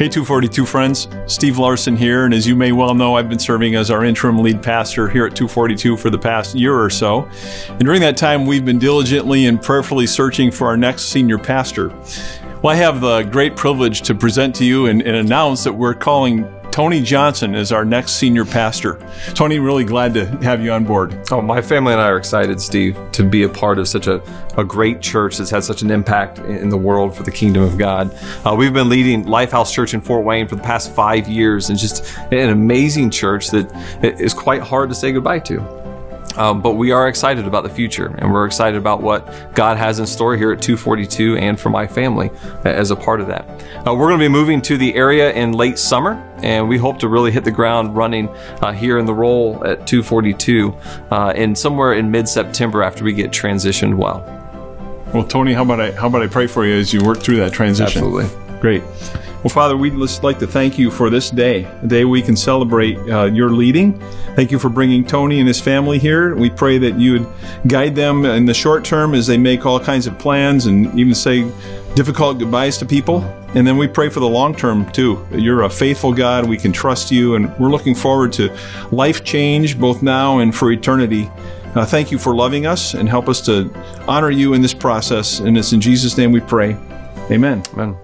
Hey 242 friends, Steve Larson here, and as you may well know, I've been serving as our interim lead pastor here at 242 for the past year or so. And during that time, we've been diligently and prayerfully searching for our next senior pastor. Well, I have the great privilege to present to you and announce that we're calling Tony Johnson as our next senior pastor. Tony, really glad to have you on board. Oh, my family and I are excited, Steve, to be a part of such a great church that's had such an impact in the world for the kingdom of God. We've been leading Lifehouse Church in Fort Wayne for the past 5 years, and just an amazing church that is quite hard to say goodbye to. But we are excited about the future, and we're excited about what God has in store here at 242 and for my family as a part of that. We're going to be moving to the area in late summer, and we hope to really hit the ground running here in the role at 242 and somewhere in mid-September after we get transitioned well. Well, Tony, how about I pray for you as you work through that transition? Absolutely. Great. Well, Father, we'd just like to thank you for this day, a day we can celebrate your leading. Thank you for bringing Tony and his family here. We pray that you would guide them in the short term as they make all kinds of plans and even say difficult goodbyes to people. And then we pray for the long term, too. You're a faithful God. We can trust you, and we're looking forward to life change both now and for eternity. Thank you for loving us, and help us to honor you in this process. And it's in Jesus' name we pray. Amen. Amen.